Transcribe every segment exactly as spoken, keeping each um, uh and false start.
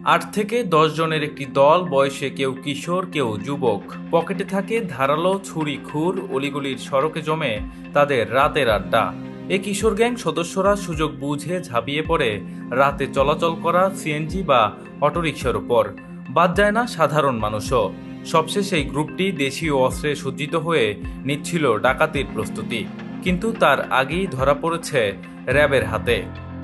আট থেকে দশ জনের একটি দল, বয়সে কেউ কিশোর কেউ যুবক, পকেটে থাকে ধারালো ছুরি খুর, অলিগলির সড়কে জমে তাদের রাতের আড্ডা। এই কিশোর গ্যাং সদস্যরা সুযোগ বুঝে ঝাঁপিয়ে পড়ে রাতে চলাচল করা সিএনজি বা অটোরিকশার উপর। বাদ যায় না সাধারণ মানুষও। সবশেষে এই গ্রুপটি দেশীয় অস্ত্রে সজ্জিত হয়ে নিচ্ছিল ডাকাতির প্রস্তুতি, কিন্তু তার আগেই ধরা পড়েছে র্যাবের হাতে।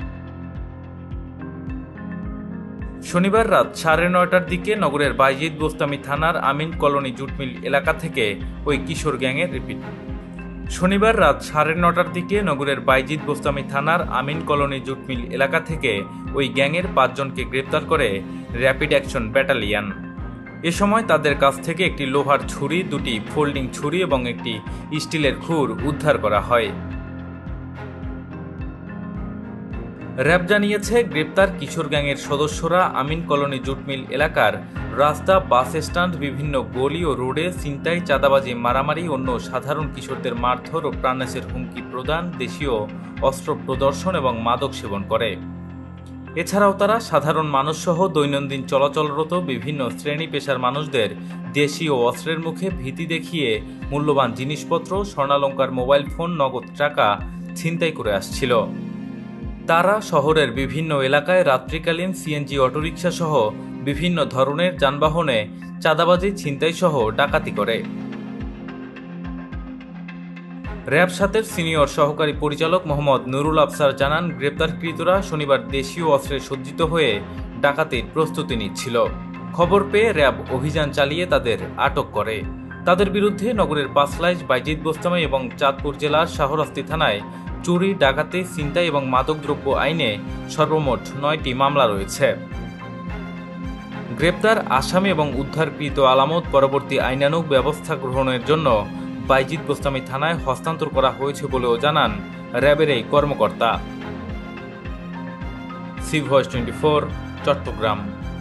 শনিবার রাত সাড়ে নয়টার দিকে নগরের বাইজিদ বোস্তামি থানার আমিন কলোনি জুটমিল এলাকা থেকে ওই কিশোর গ্যাংয়ের রিপিট শনিবার রাত সাড়ে নটার দিকে নগরের বাইজিদ বোস্তামি থানার আমিন কলোনি জুটমিল এলাকা থেকে ওই গ্যাংয়ের পাঁচজনকে গ্রেপ্তার করে র্যাপিড অ্যাকশন ব্যাটালিয়ন। এ সময় তাদের কাছ থেকে একটি লোহার ছুরি, দুটি ফোল্ডিং ছুরি এবং একটি স্টিলের খুর উদ্ধার করা হয়। র্যাব জানিয়েছে, গ্রেপ্তার কিশোর গ্যাংয়ের সদস্যরা আমিন কলোনি জুটমিল এলাকার রাস্তা, বাস স্ট্যান্ড, বিভিন্ন গলি ও রোডে ছিনতাই, চাঁদাবাজি, মারামারি, অন্য সাধারণ কিশোরদের মারধর ও প্রাণনাশের হুমকি প্রদান, দেশীয় অস্ত্র প্রদর্শন এবং মাদক সেবন করে। এছাড়াও তারা সাধারণ মানুষসহ দৈনন্দিন চলাচলরত বিভিন্ন শ্রেণী পেশার মানুষদের দেশীয় অস্ত্রের মুখে ভীতি দেখিয়ে মূল্যবান জিনিসপত্র, স্বর্ণালংকার, মোবাইল ফোন, নগদ টাকা ছিনতাই করে আসছিল। তারা শহরের বিভিন্ন এলাকায় রাত্রিকালীন সিএনজি, অটোরিকশা সহ বিভিন্ন ধরনের যানবাহনে চাঁদাবাজি, ছিনতাই সহ ডাকাতি করে। র্যাব সাতের সিনিয়র সহকারী পরিচালক মোহাম্মদ নুরুল আফসার জানান, গ্রেপ্তারকৃতরা শনিবার দেশীয় অস্ত্রে সজ্জিত হয়ে ডাকাতির প্রস্তুতি নিচ্ছিল। খবর পেয়ে র্যাব অভিযান চালিয়ে তাদের আটক করে। তাদের বিরুদ্ধে নগরের পাঁচলাইশ, বাইজিদ বোস্তামি এবং চাঁদপুর জেলার শাহরাস্তি থানায় চুরি, ডাকাতি, ছিনতাই এবং মাদকদ্রব্য আইনে সর্বমোট নয়টি মামলা রয়েছে। গ্রেপ্তার আসামি এবং উদ্ধারকৃত আলামত পরবর্তী আইনানুগ ব্যবস্থা গ্রহণের জন্য বাইজিদ বোস্তামি থানায় হস্তান্তর করা হয়েছে বলেও জানান র্যাবের এই কর্মকর্তা। C voice twenty four, Chittagong.